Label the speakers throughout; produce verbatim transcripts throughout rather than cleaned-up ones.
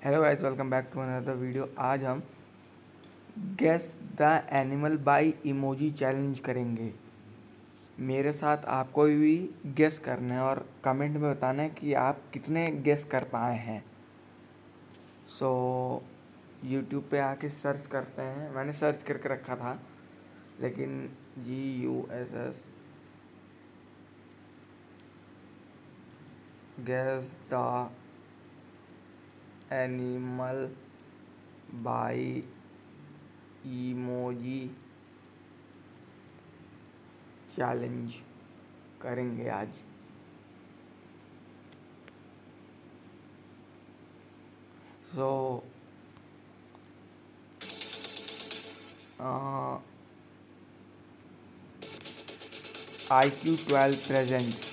Speaker 1: Hello guys, welcome back to another video. आज हम guess the animal by emoji challenge करेंगे। मेरे साथ आपको भी गेस करना है और कमेंट में बताना है कि आप कितने गेस कर पाए हैं। सो यूट्यूब पे आके सर्च करते हैं। मैंने सर्च करके रखा था, लेकिन G U S S guess the animal by emoji challenge करेंगे आज। So I Q twelve presents.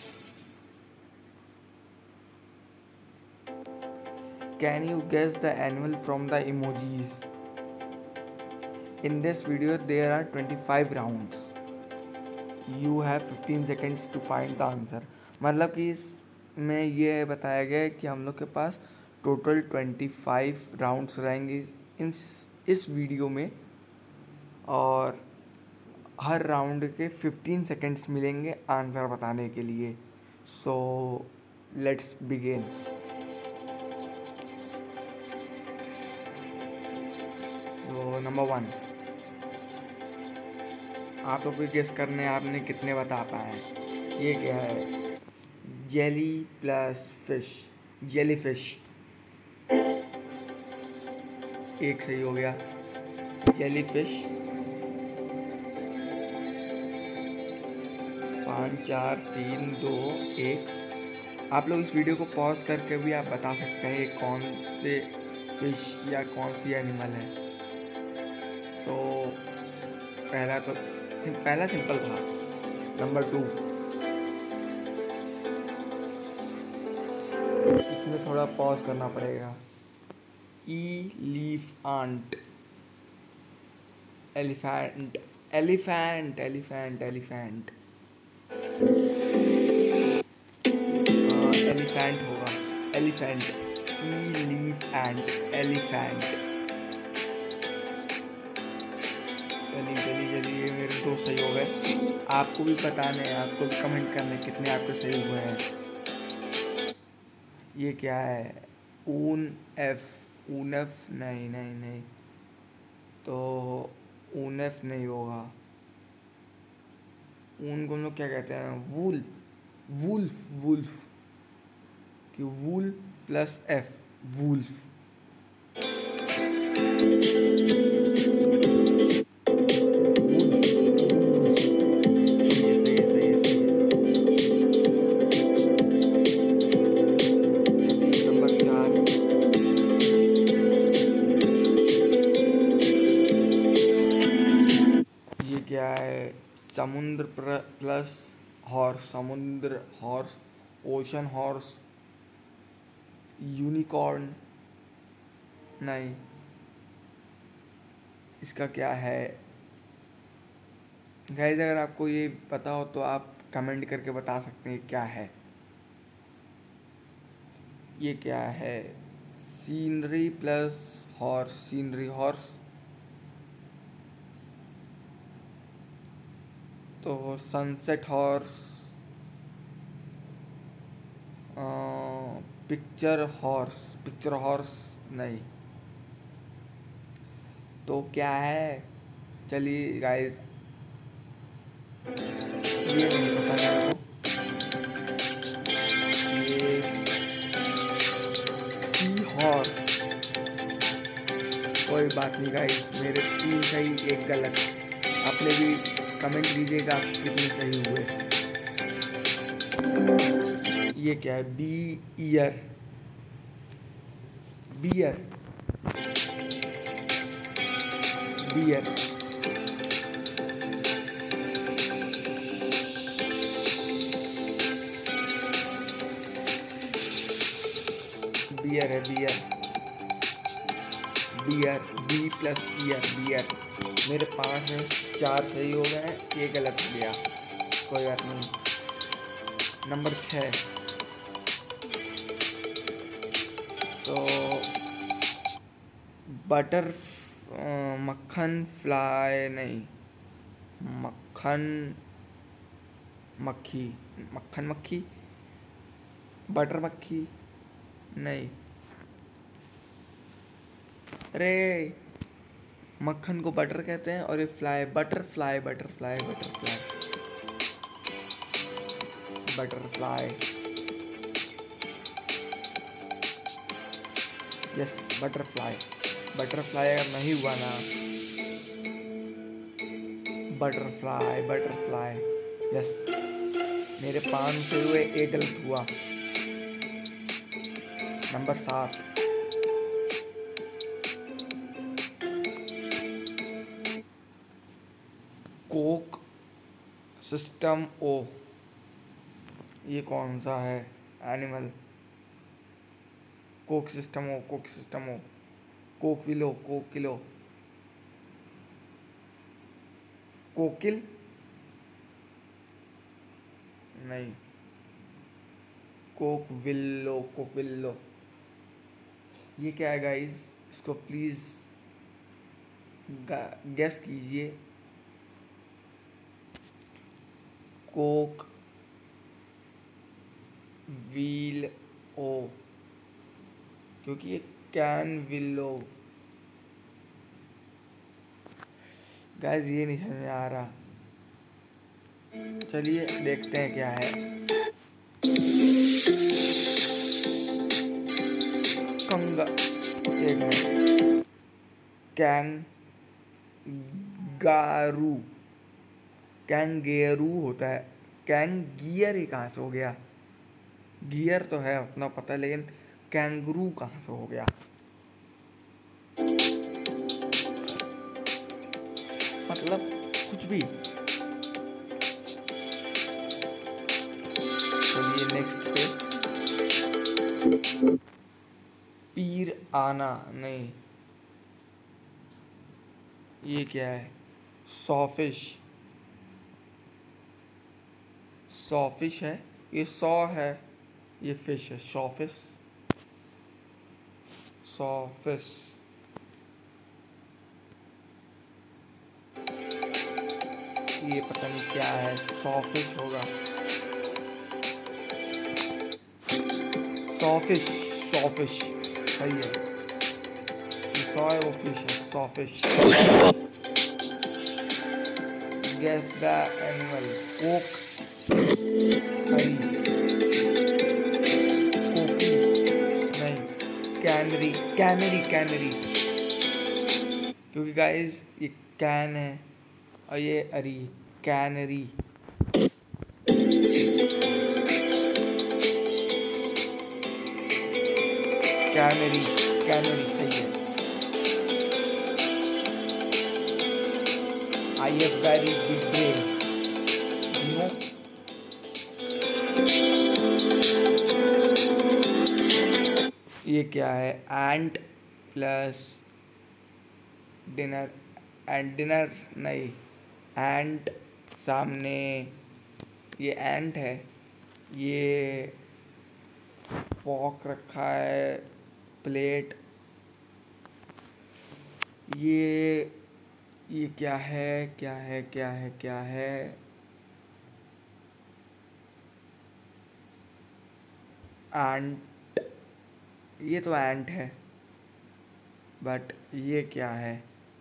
Speaker 1: Can you guess the animal from the emojis? In this video there are twenty-five rounds. You have fifteen seconds to find the answer. मतलब कि इसमें ये बताया गया है कि हम लोग के पास टोटल पच्चीस राउंड्स रहेंगे इस इस वीडियो में, और हर राउंड के फिफ्टीन सेकेंड्स मिलेंगे आंसर बताने के लिए। So let's begin. So number one, आप लोग को गेस करने आपने कितने बता पाए हैं। ये क्या है? Jelly plus fish, jellyfish. एक सही हो गया, जेली फिश। पाँच चार तीन दो एक। आप लोग इस वीडियो को पॉज करके भी आप बता सकते हैं ये कौन से फिश या कौन सी एनिमल है। सो पहला तो सिम, पहला सिंपल था। नंबर टू, इसमें थोड़ा पॉज करना पड़ेगा। Elephant, elephant elephant elephant elephant elephant होगा, एलिफेंट, एलिफेंट एलिफेंट। चलिए चलिए चलिए, मेरे दो सही हो गए। आपको भी बताना है, आपको भी कमेंट करना है कितने आपके सही हुए हैं। ये क्या है? ऊन एफ, ऊन एफ नहीं नहीं नहीं, तो ऊन एफ नहीं होगा। ऊन को हम लोग क्या कहते हैं? वूल, वुल्फ, वुल्फ कि वूल प्लस एफ, वुल्फ। क्या है? समुद्र प्लस हॉर्स, समुद्र हॉर्स, ओशन हॉर्स, यूनिकॉर्न नहीं। इसका क्या है गाइस? अगर आपको ये पता हो तो आप कमेंट करके बता सकते हैं क्या है। ये क्या है? Scenery plus horse, scenery horse, तो sunset horse, picture horse, picture horse नहीं। तो क्या है? चलिए गाइस, ये नहीं पता मेरे को। ये सी हॉर्स। कोई बात नहीं गाइस, मेरे तीन सही एक गलत। आपने भी कमेंट दीजिएगा आप कितने सही हुए। ये क्या है? Bee ear, bear, bear. Bear है, bear, bear, bee plus ear, bear. मेरे पाँच में चार सही हो गए, एक गलत हो गया, कोई बात नहीं। नंबर छः, तो बटर मक्खन फ्लाई नहीं, मक्खन मक्खी, मक्खन मक्खी, बटर मक्खी नहीं। अरे मक्खन को बटर कहते हैं और ये fly butterfly, butterfly butterfly butterfly yes butterfly. Butterfly अगर नहीं हुआ ना, बटरफ्लाई बटरफ्लाई यस। मेरे पाँच से हुए एक गलत हुआ। नंबर सात, कोक सिस्टम ओ, ये कौन सा है animal? Cock system O, cock system O, cock willow, cock kilo, कोकिल नहीं, कोक विल्लो, कोक विल्लो। ये क्या है गाइस? इसको प्लीज गेस कीजिए। कोक व्हील ओ, क्योंकि ये कैन विलो। गाइस ये नहीं समझ में आ रहा। चलिए देखते हैं क्या है। कंगा, एक मिनट, कैंगारू, कैंगेरू होता है। कैंगियर ही कहाँ से हो गया? गियर तो है उतना पता है, लेकिन कैंगरू कहाँ से हो गया? मतलब कुछ भी। चलिए नेक्स्ट पे, पीर आना नहीं, ये क्या है? सॉफिश, सॉफिश है, ये सॉ है, ये फिश है, सॉफिश सॉफिश। ये पता नहीं क्या है, सॉफिश होगा, सॉफिश, सॉफिश सही है। ये सॉ है, वो फिश है, sawfish. Guess the animal. Cock हरी, कोकी नहीं, कैनरी, कैनरी, कैनरी, क्योंकि गाइस ये कैन है और ये अरी, कैनरी। कैनरी, कैनरी सही है। I have very big brain, you know. ये क्या है? Ant plus dinner, and dinner नहीं, एंट सामने, ये एंट है, ये फॉक रखा है, प्लेट, ये ये क्या है? क्या है? क्या है? क्या है? एंट, ये तो एंट है, बट ये क्या है?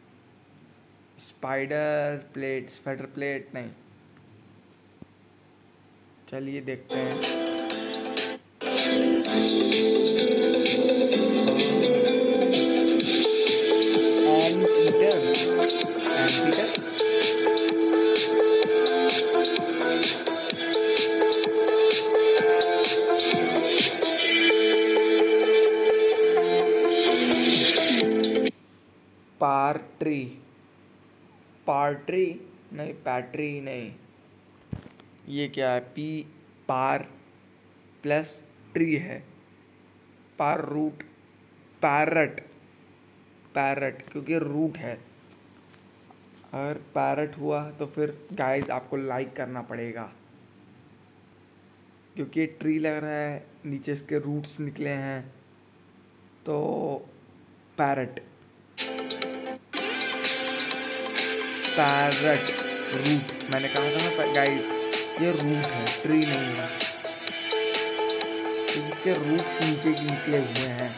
Speaker 1: स्पाइडर प्लेट, स्पाइडर प्लेट नहीं। चलिए देखते हैं। एंटीटर, एंटीटर पार्ट्री, पार्ट्री नहीं, पैट्री नहीं। ये क्या है? पी, पार प्लस ट्री है, पार रूट, पैरट, पैरट क्योंकि रूट है। अगर पैरट हुआ तो फिर गाइस आपको लाइक करना पड़ेगा, क्योंकि ट्री लग रहा है, नीचे इसके रूट्स निकले हैं, तो पैरट। पैरट रूट, मैंने कहा था ना गाइस ये रूट है, ट्री नहीं है, तो इसके रूट्स नीचे की निकले हुए हैं।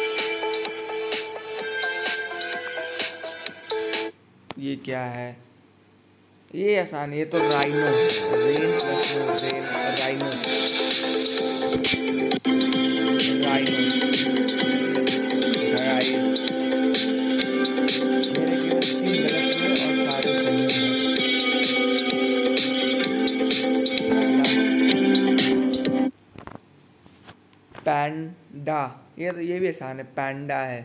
Speaker 1: ये क्या है? ये आसान, ये तो राइनो है, rain plus rain rhino rhino guys, मेरे केवल तीन गलत हुए और सारे सही हैं। पैंडा, ये तो ये भी आसान है, पैंडा है,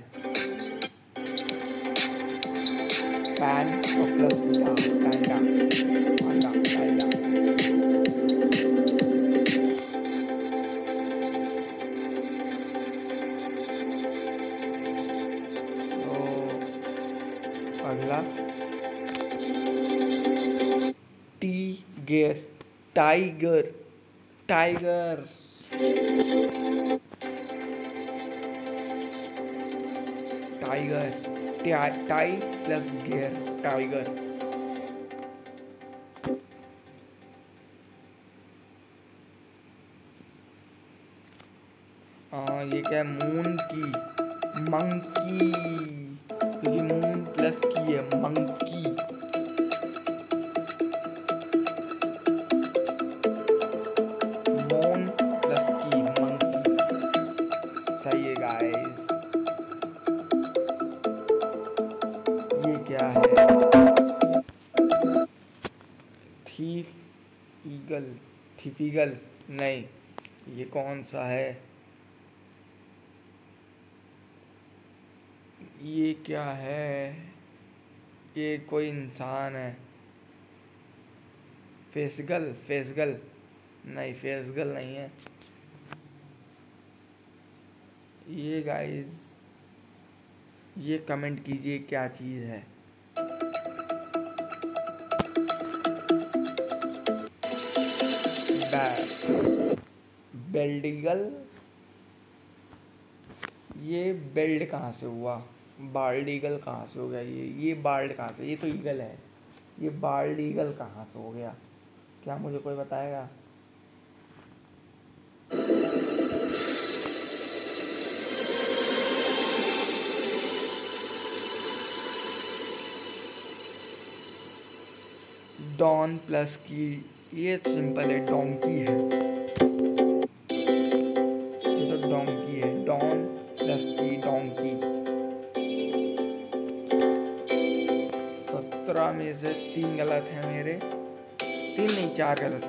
Speaker 1: पैन और प्लस डा, पैंडा पैंडा पैंडा। अगला tiger, tiger tiger tiger tie plus gear, tiger. हाँ ये क्या है? मून की, मंकी, क्योंकि मून प्लस की है, monkey. Moon plus key, monkey, सही है गाइस। ये क्या है? थीफ ईगल, थीफ ईगल नहीं, ये कौन सा है? ये क्या है? ये कोई इंसान है, फेसगल, फेसगल नहीं, फेसगल नहीं है ये गाइस। ये कमेंट कीजिए क्या चीज़ है। बेल्डिगल, ये बेल्ड कहाँ से हुआ? बाल्डीगल कहाँ से हो गया? ये ये बाल्ड कहाँ से? ये तो ईगल है, ये बाल्डीगल कहाँ से हो गया? क्या मुझे कोई बताएगा? डॉन प्लस की, ये सिंपल है, डोंकी है, ये तो डोंकी है, डॉन प्लस की, डोंकी। सत्रह में से तीन गलत है मेरे, तीन नहीं चार गलत।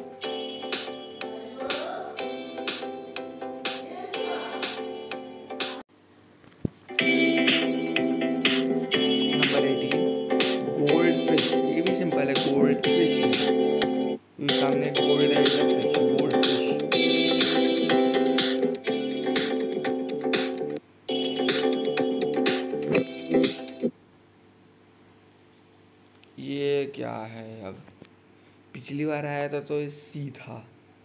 Speaker 1: नंबर एटीन, गोल्ड फिश, ये भी सिंपल है, गोल्ड फिश, ये सामने गोल्ड है, इधर फिश, गोल्ड फिश। ये क्या है? अब पिछली बार आया था तो सी था,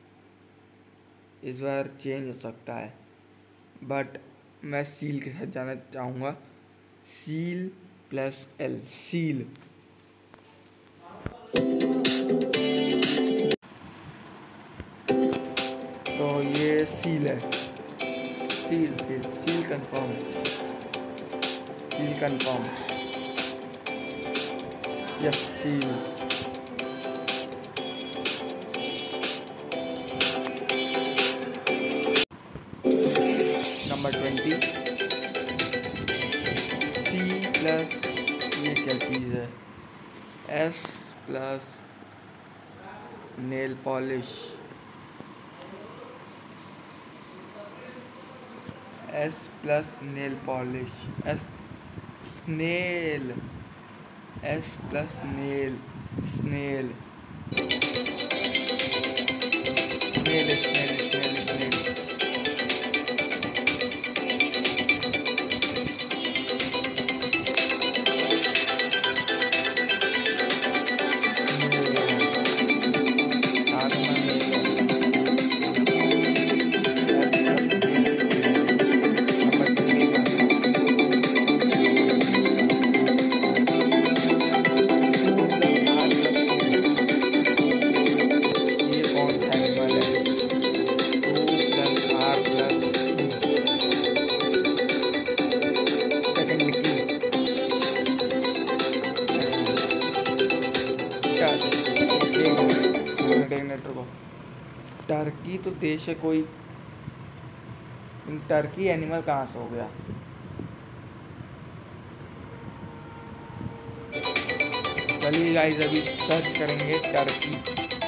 Speaker 1: इस बार चेंज हो सकता है, बट मैं सील के साथ जाना चाहूँगा, सील प्लस एल, सील। तो ये सील है, seal seal seal confirm, seal confirm, yes seal. Number twenty, sea plus, ये क्या चीज़ है? S plus nail polish, S plus nail polish, S snail, S plus nail, snail snail snail snail snail. Turkey तो देश है कोई, Turkey animal कहाँ से हो गया? चलिए गाइस अभी सर्च करेंगे टर्की।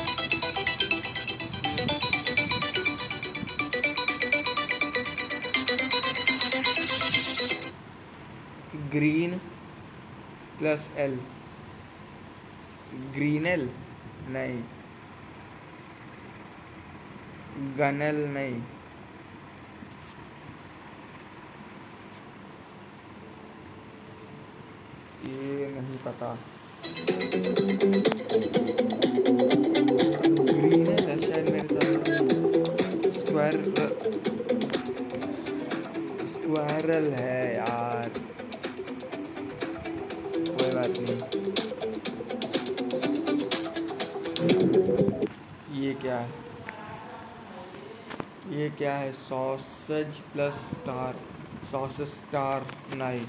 Speaker 1: ग्रीन प्लस एल, ग्रीनल नहीं, गनल नहीं, ये नहीं पता। ग्रीनल है शायद मेरे साथ। स्क्वायर स्क्वायरल है यार, कोई बात नहीं। ये क्या है? ये क्या है? Sausage plus star, sausage star नहीं।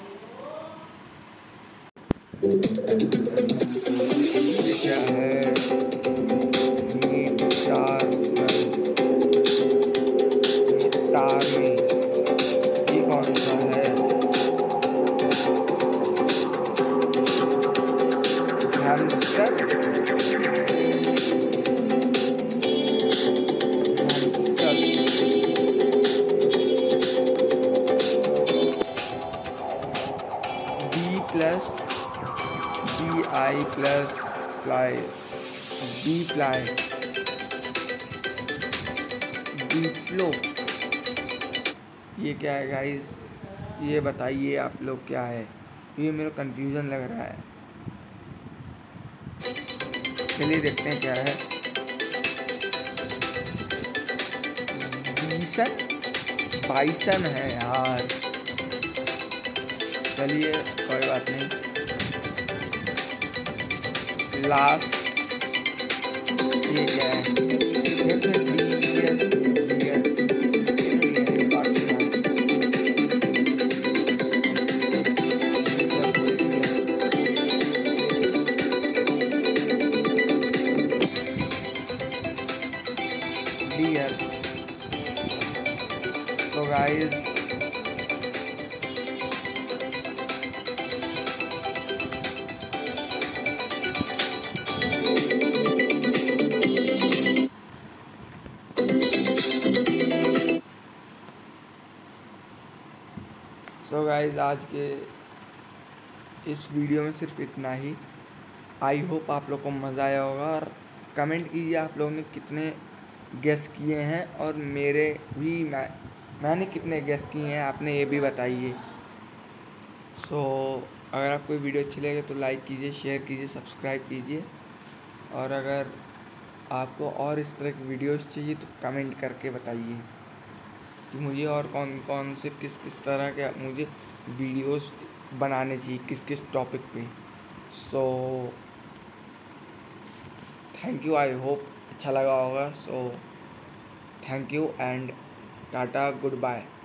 Speaker 1: ये क्या है? मीट स्टार नहीं, स्टार नहीं। ये कौन सा है? Hamster, hamster. Bee plus bee eye plus fly, bee fly, bee flow. ये क्या है गाइस? ये बताइए आप लोग क्या है? ये मेरा कंफ्यूजन लग रहा है। चलिए देखते हैं क्या है। बीसन, बाइसन है यार। चलिए कोई बात नहीं। लास्ट ये क्या है? फिर से डियर, डियर, डियर, बाकी deer. So guys, so guys आज के इस वीडियो में सिर्फ इतना ही। आई होप आप लोग को मज़ा आया होगा, और कमेंट कीजिए आप लोगों ने कितने गेस किए हैं, और मेरे भी मैं मैंने कितने गेस किए हैं आपने ये भी बताइए। सो so, अगर आपको वीडियो अच्छी लगे तो लाइक कीजिए, शेयर कीजिए, सब्सक्राइब कीजिए, और अगर आपको और इस तरह की वीडियोस चाहिए तो कमेंट करके बताइए कि मुझे और कौन कौन से किस किस तरह के मुझे वीडियोस बनाने चाहिए, किस किस टॉपिक पे। So thank you, I hope अच्छा लगा होगा। सो थैंक यू एंड टाटा, गुड बाय।